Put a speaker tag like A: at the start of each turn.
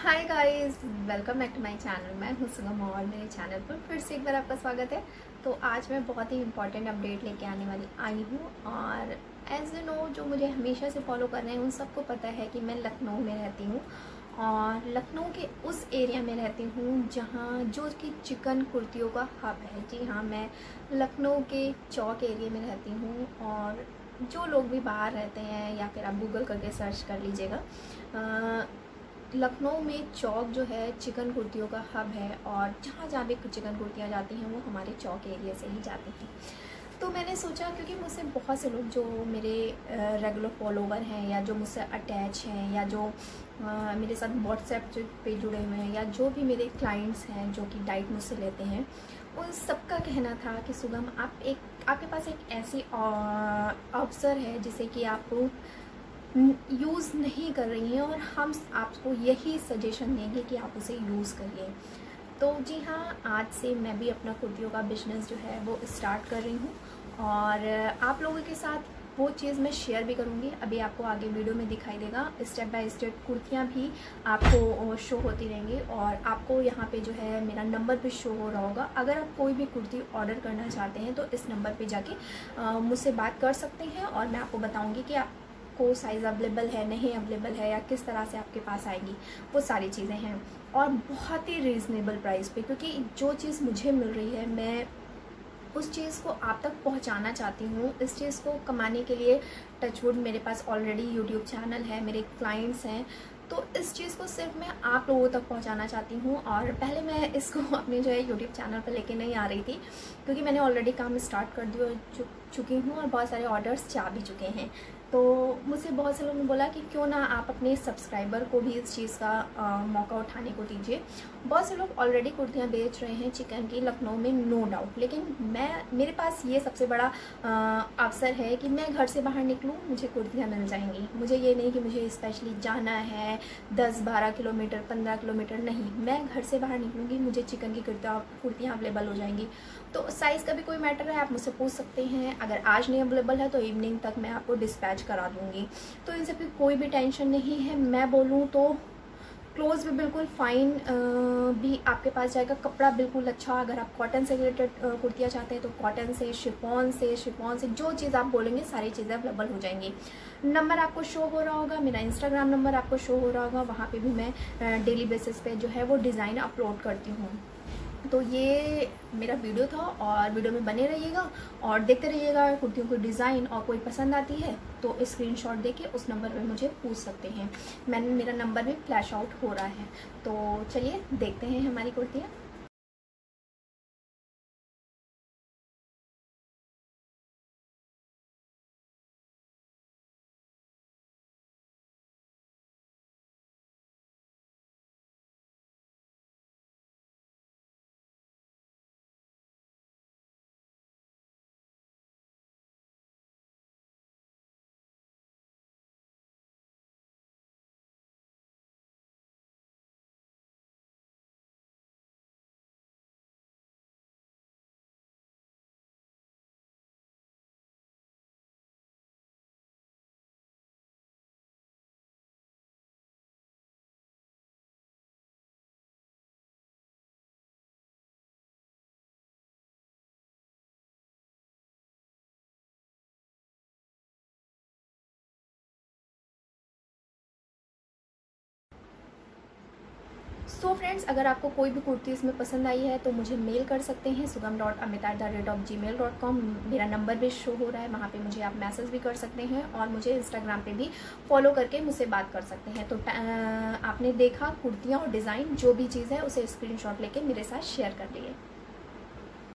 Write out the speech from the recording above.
A: Hi guys, welcome back to my channel. मैं हूं सुगम और मेरे चैनल पर फिर से एक बार आपका स्वागत है। तो आज मैं बहुत ही इंपॉर्टेंट अपडेट लेके आने वाली आई हूं और एज यू नो, जो मुझे हमेशा से फॉलो कर रहे हैं उन सबको पता है कि मैं लखनऊ में रहती हूं और लखनऊ के उस एरिया में रहती हूं जहां जो कि चिकन कुर्तियों का हब है। जी हाँ, मैं लखनऊ के चौक एरिया में रहती हूँ और जो लोग भी बाहर रहते हैं या फिर आप गूगल करके सर्च कर लीजिएगा, लखनऊ में चौक जो है चिकन कुर्तियों का हब है और जहाँ जहाँ भी चिकन कुर्तियाँ जाती हैं वो हमारे चौक एरिया से ही जाती हैं। तो मैंने सोचा, क्योंकि मुझसे बहुत से लोग जो मेरे रेगुलर फॉलोवर हैं या जो मुझसे अटैच हैं या जो मेरे साथ व्हाट्सएप पे जुड़े हुए हैं या जो भी मेरे क्लाइंट्स हैं जो कि डाइट मुझसे लेते हैं, उन सबका कहना था कि सुगम, आपके पास एक ऐसी अवसर है जिसे कि आप यूज़ नहीं कर रही हैं और हम आपको यही सजेशन देंगे कि आप उसे यूज़ करिए। तो जी हाँ, आज से मैं भी अपना कुर्तियों का बिजनेस जो है वो स्टार्ट कर रही हूँ और आप लोगों के साथ वो चीज़ मैं शेयर भी करूँगी। अभी आपको आगे वीडियो में दिखाई देगा, स्टेप बाय स्टेप कुर्तियाँ भी आपको शो होती रहेंगी और आपको यहाँ पे जो है मेरा नंबर भी शो हो रहा होगा। अगर आप कोई भी कुर्ती ऑर्डर करना चाहते हैं तो इस नंबर पे जाके मुझसे बात कर सकते हैं और मैं आपको बताऊँगी कि आप को साइज़ अवेलेबल है, नहीं अवेलेबल है या किस तरह से आपके पास आएगी, वो सारी चीज़ें हैं और बहुत ही रीज़नेबल प्राइस पे। क्योंकि जो चीज़ मुझे मिल रही है मैं उस चीज़ को आप तक पहुंचाना चाहती हूँ। इस चीज़ को कमाने के लिए टचवुड मेरे पास ऑलरेडी यूट्यूब चैनल है, मेरे क्लाइंट्स हैं, तो इस चीज़ को सिर्फ मैं आप लोगों तक पहुंचाना चाहती हूँ। और पहले मैं इसको अपने जो है यूट्यूब चैनल पर लेके नहीं आ रही थी, क्योंकि मैंने ऑलरेडी काम स्टार्ट कर दिया चुकी हूँ और बहुत सारे ऑर्डर्स जा भी चुके हैं। तो मुझे बहुत से लोगों ने बोला कि क्यों ना आप अपने सब्सक्राइबर को भी इस चीज़ का मौका उठाने को दीजिए। बहुत से लोग ऑलरेडी कुर्तियाँ बेच रहे हैं चिकन की लखनऊ में, नो डाउट, लेकिन मेरे पास ये सबसे बड़ा अवसर है कि मैं घर से बाहर निकलूँ, मुझे कुर्तियाँ मिल जाएंगी। मुझे ये नहीं कि मुझे स्पेशली जाना है 10-12 किलोमीटर, 15 किलोमीटर, नहीं, मैं घर से बाहर निकलूँगी, मुझे चिकन की कुर्तियाँ अवेलेबल हो जाएंगी। तो साइज़ का भी कोई मैटर है, आप मुझसे पूछ सकते हैं। अगर आज नहीं अवेलेबल है तो इवनिंग तक मैं आपको डिस्पैच करा दूंगी। तो इन सब की कोई भी टेंशन नहीं है। मैं बोलूँ तो क्लोथ भी बिल्कुल फाइन भी आपके पास जाएगा, कपड़ा बिल्कुल अच्छा। अगर आप कॉटन से रिलेटेड कुर्तियाँ चाहते हैं तो कॉटन से, शिफॉन से जो चीज़ आप बोलेंगे सारी चीज़ें अवेलेबल हो जाएंगी। नंबर आपको शो हो रहा होगा, मेरा इंस्टाग्राम नंबर आपको शो हो रहा होगा, वहाँ पे भी मैं डेली बेसिस पे जो है वो डिज़ाइन अपलोड करती हूँ। तो ये मेरा वीडियो था और वीडियो में बने रहिएगा और देखते रहिएगा कुर्तियों की डिज़ाइन। और कोई पसंद आती है तो स्क्रीनशॉट देके उस नंबर पे मुझे पूछ सकते हैं। मेरा नंबर भी फ्लैश आउट हो रहा है। तो चलिए देखते हैं हमारी कुर्तियाँ। सो फ्रेंड्स, अगर आपको कोई भी कुर्ती इसमें पसंद आई है तो मुझे मेल कर सकते हैं sugam.amit@gmail.com। मेरा नंबर भी शो हो रहा है, वहाँ पे मुझे आप मैसेज भी कर सकते हैं और मुझे इंस्टाग्राम पे भी फॉलो करके मुझसे बात कर सकते हैं। तो आपने देखा कुर्तियाँ और डिज़ाइन, जो भी चीज़ है उसे स्क्रीनशॉट लेके मेरे साथ शेयर कर लिए।